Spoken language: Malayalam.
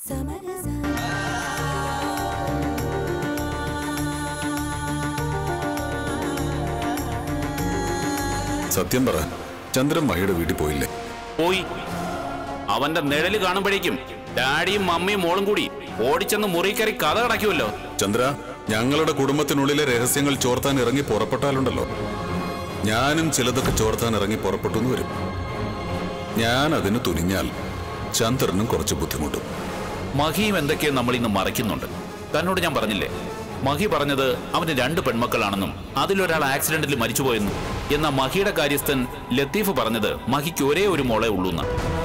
സത്യം പറ, ചന്ദ്രൻ മഹിയുടെ വീട്ടിൽ പോയില്ലേ? പോയി. അവന്റെ നിഴല് കാണുമ്പോഴേക്കും ഡാഡിയും മമ്മിയും മോളും കൂടി ഓടിച്ചെന്ന് മുറിക്കറി കഥ കടക്കുമല്ലോ. ചന്ദ്ര, ഞങ്ങളുടെ കുടുംബത്തിനുള്ളിലെ രഹസ്യങ്ങൾ ചോർത്താൻ ഇറങ്ങി പുറപ്പെട്ടാലുണ്ടല്ലോ, ഞാനും ചിലതൊക്കെ ചോർത്താൻ ഇറങ്ങി പുറപ്പെട്ടു എന്ന് വരും. ഞാൻ അതിന് തുനിഞ്ഞാൽ ചന്ദ്രനും കുറച്ച് ബുദ്ധിമുട്ടും. മഹിയും എന്തൊക്കെയോ നമ്മൾ ഇന്ന് മറയ്ക്കുന്നുണ്ട്. തന്നോട് ഞാൻ പറഞ്ഞില്ലേ, മഹി പറഞ്ഞത് അവന് 2 പെൺമക്കളാണെന്നും അതിലൊരാൾ ആക്സിഡന്റിൽ മരിച്ചുപോയെന്നും. എന്നാൽ മഹിയുടെ കാര്യസ്ഥൻ ലത്തീഫ് പറഞ്ഞത് മഹിക്ക് ഒരേ ഒരു മോളെ ഉള്ളൂന്നാ.